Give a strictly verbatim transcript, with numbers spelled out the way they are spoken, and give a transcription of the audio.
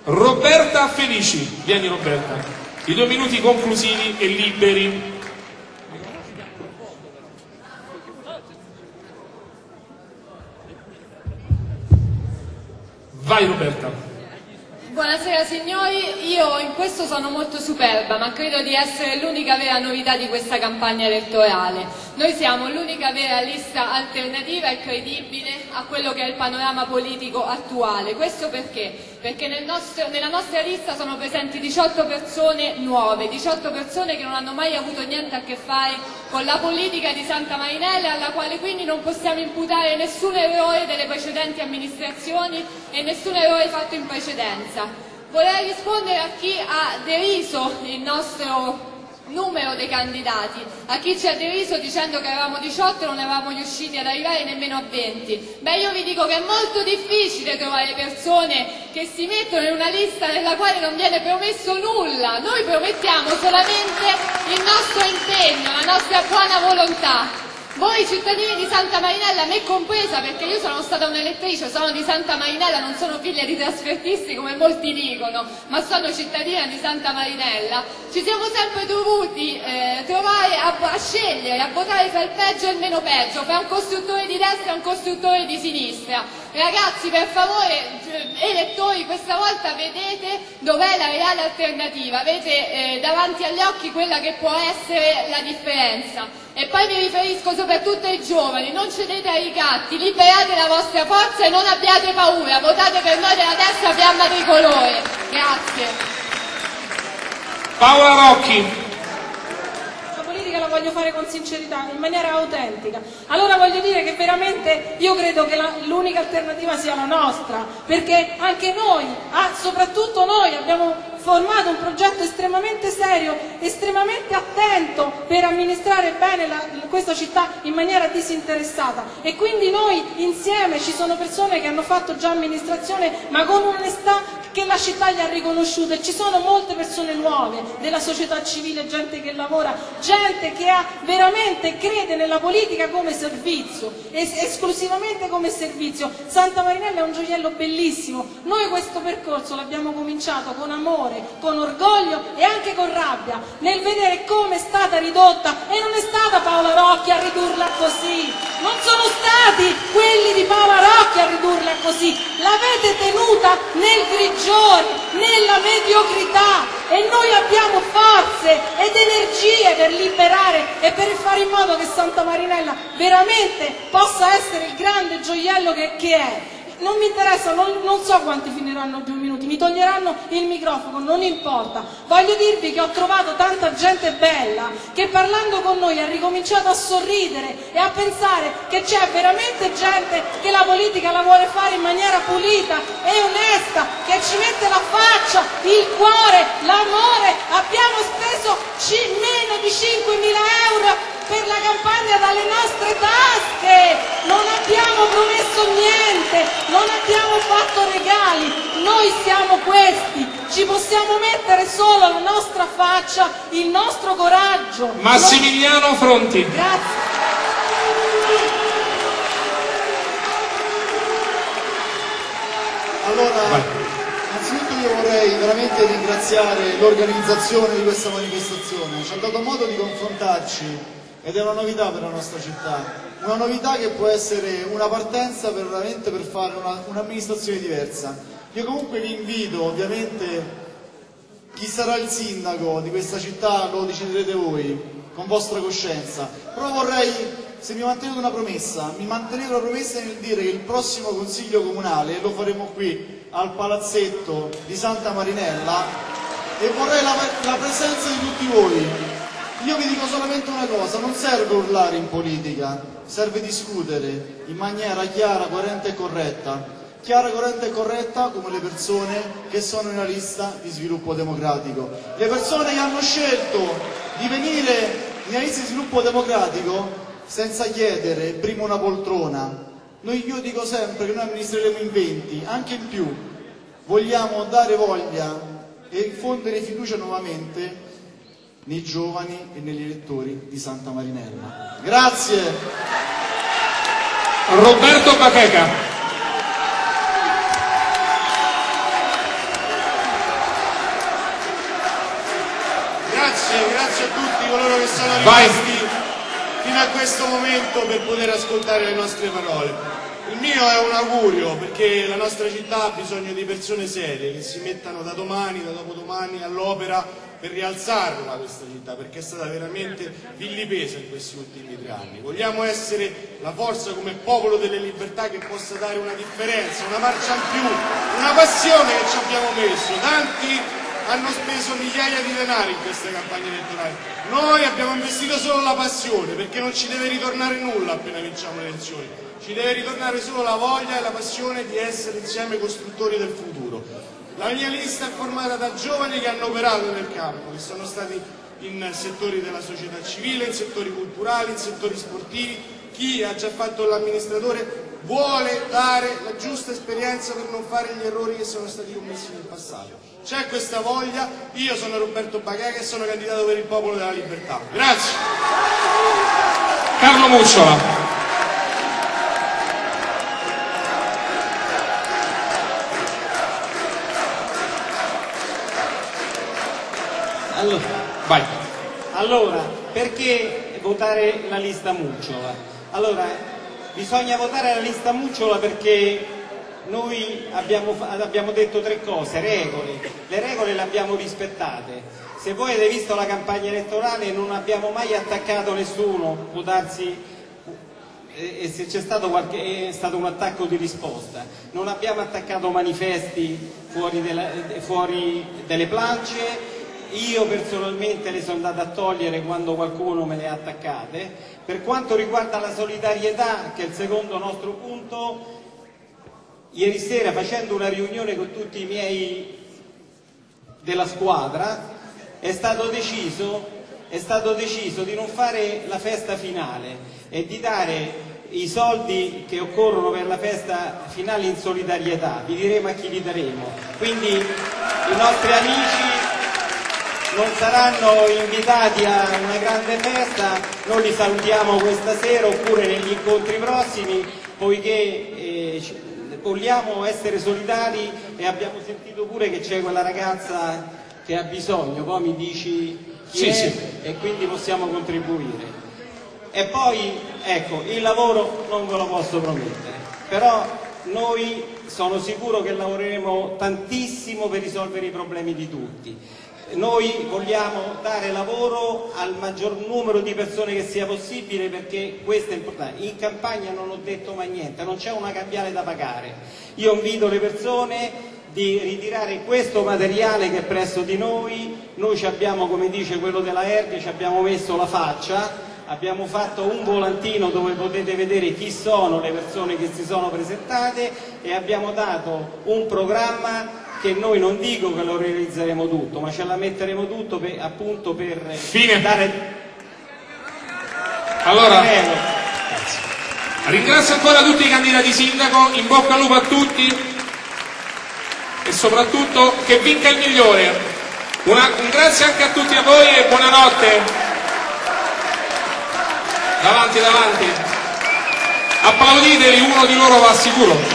Roberta Felici. Vieni Roberta. I due minuti conclusivi e liberi. Vai Roberta. Buonasera signori, io in questo sono molto superba, ma credo di essere l'unica vera novità di questa campagna elettorale. Noi siamo l'unica vera lista alternativa e credibile a quello che è il panorama politico attuale. Questo perché? Perché nel nostro, nella nostra lista sono presenti diciotto persone nuove, diciotto persone che non hanno mai avuto niente a che fare con la politica di Santa Marinella, alla quale quindi non possiamo imputare nessun errore delle precedenti amministrazioni e nessun errore fatto in precedenza. Vorrei rispondere a chi ha deriso il nostro numero dei candidati, a chi ci ha deriso dicendo che eravamo diciotto e non eravamo riusciti ad arrivare nemmeno a venti. Beh, io vi dico che è molto difficile trovare persone che si mettono in una lista nella quale non viene promesso nulla. Noi promettiamo solamente il nostro impegno, la nostra buona volontà. Voi cittadini di Santa Marinella, me compresa, perché io sono stata un'elettrice, sono di Santa Marinella, non sono figlia di trasfertisti come molti dicono, ma sono cittadina di Santa Marinella, ci siamo sempre dovuti eh, trovare a, a scegliere, a votare fra il peggio e il meno peggio, fra un costruttore di destra e un costruttore di sinistra. Ragazzi, per favore, elettori, questa volta vedete dov'è la reale alternativa, avete eh, davanti agli occhi quella che può essere la differenza. E poi mi riferisco soprattutto ai giovani, non cedete ai ricatti, liberate la vostra forza e non abbiate paura, votate per noi della destra fiamma tricolore. Grazie. Paola Rocchi. La politica la voglio fare con sincerità, in maniera autentica. Allora voglio dire che veramente io credo che l'unica alternativa sia la nostra, perché anche noi, ah, soprattutto noi, abbiamo formato un progetto estremamente serio, estremamente attento per amministrare bene la, questa città in maniera disinteressata, e quindi noi insieme, ci sono persone che hanno fatto già amministrazione ma con un'onestà che la città gli ha riconosciuto, e ci sono molte persone nuove della società civile, gente che lavora, gente che ha veramente crede nella politica come servizio, es esclusivamente come servizio. Santa Marinella è un gioiello bellissimo, noi questo percorso l'abbiamo cominciato con amore, con orgoglio e anche con rabbia, nel vedere come è stata ridotta, e non è stata Paola Rocchi a ridurla così, non sono stati quelli di Paola Rocchi a ridurla così, l'avete tenuta nel grigiore, nella mediocrità, e noi abbiamo forze ed energie per liberare e per fare in modo che Santa Marinella veramente possa essere il grande gioiello che, che è. Non mi interessa, non, non so quanti finiranno due minuti, mi toglieranno il microfono, non importa. Voglio dirvi che ho trovato tanta gente bella che parlando con noi ha ricominciato a sorridere e a pensare che c'è veramente gente che la politica la vuole fare in maniera pulita e onesta, che ci mette la faccia, il cuore, l'amore. Abbiamo speso meno di cinquemila euro per la campagna dalle nostre tasche, non abbiamo promesso niente, non abbiamo fatto regali, noi siamo questi, ci possiamo mettere solo la nostra faccia, il nostro coraggio. Massimiliano noi... Fronti. Grazie. Allora, innanzitutto io vorrei veramente ringraziare l'organizzazione di questa manifestazione, ci ha dato modo di confrontarci. Ed è una novità per la nostra città, una novità che può essere una partenza per, veramente per fare un'amministrazione un diversa. Io comunque vi invito, ovviamente, chi sarà il sindaco di questa città lo deciderete voi, con vostra coscienza, però vorrei, se mi mantenete una promessa, mi mantenete una promessa nel dire che il prossimo Consiglio Comunale lo faremo qui, al Palazzetto di Santa Marinella, e vorrei la, la presenza di tutti voi. Io vi dico solamente una cosa, non serve urlare in politica, serve discutere in maniera chiara, coerente e corretta. Chiara, coerente e corretta come le persone che sono nella lista di Sviluppo Democratico. Le persone che hanno scelto di venire nella lista di Sviluppo Democratico senza chiedere prima una poltrona. Noi, io dico sempre che noi amministreremo in venti, anche in più. Vogliamo dare voglia e infondere fiducia nuovamente nei giovani e negli elettori di Santa Marinella. Grazie. Roberto Bacheca. ringrazio a tutti coloro che sono Vai. rimasti fino a questo momento per poter ascoltare le nostre parole. Il mio è un augurio, perché la nostra città ha bisogno di persone serie che si mettano da domani, da dopodomani all'opera per rialzarla questa città, perché è stata veramente vilipesa in questi ultimi tre anni. Vogliamo essere la forza come popolo delle libertà che possa dare una differenza, una marcia in più, una passione che ci abbiamo messo. Tanti hanno speso migliaia di denari in queste campagne elettorali. Noi abbiamo investito solo la passione, perché non ci deve ritornare nulla appena vinciamo le elezioni. Ci deve ritornare solo la voglia e la passione di essere insieme costruttori del futuro. La mia lista è formata da giovani che hanno operato nel campo, che sono stati in settori della società civile, in settori culturali, in settori sportivi. Chi ha già fatto l'amministratore vuole dare la giusta esperienza per non fare gli errori che sono stati commessi nel passato. C'è questa voglia. Io sono Roberto Bacheca e sono candidato per il Popolo della Libertà. Grazie. Carlo Mucciola. Allora, Vai. allora, perché votare la lista Mucciola? Allora, bisogna votare la lista Mucciola perché noi abbiamo, abbiamo detto tre cose: regole, le regole le abbiamo rispettate. Se voi avete visto la campagna elettorale non abbiamo mai attaccato nessuno, può darsi, e se c'è stato qualche, è stato un attacco di risposta. Non abbiamo attaccato manifesti fuori, della, fuori delle plance. Io personalmente le sono andato a togliere quando qualcuno me le ha attaccate. Per quanto riguarda la solidarietà, che è il secondo nostro punto, ieri sera facendo una riunione con tutti i miei della squadra è stato deciso, è stato deciso di non fare la festa finale e di dare i soldi che occorrono per la festa finale in solidarietà. Vi diremo a chi li daremo. Quindi i nostri amici non saranno invitati a una grande festa, noi li salutiamo questa sera oppure negli incontri prossimi, poiché eh, vogliamo essere solidari e abbiamo sentito pure che c'è quella ragazza che ha bisogno, poi mi dici chi Sì, è sì. e quindi possiamo contribuire. E poi, ecco, il lavoro non ve lo posso promettere, però noi sono sicuro che lavoreremo tantissimo per risolvere i problemi di tutti. Noi vogliamo dare lavoro al maggior numero di persone che sia possibile, perché questo è importante. In campagna non ho detto mai niente, non c'è una cambiale da pagare. Io invito le persone di ritirare questo materiale che è presso di noi. Noi ci abbiamo, come dice quello della Erge, ci abbiamo messo la faccia, abbiamo fatto un volantino dove potete vedere chi sono le persone che si sono presentate e abbiamo dato un programma che noi non dico che lo realizzeremo tutto, ma ce la metteremo tutto per, appunto per Fine. dare... Allora, Prego. ringrazio ancora tutti i candidati sindaco, in bocca al lupo a tutti e soprattutto che vinca il migliore. Una, un grazie anche a tutti a voi e buonanotte. Davanti, davanti. Applauditeli, uno di loro va sicuro.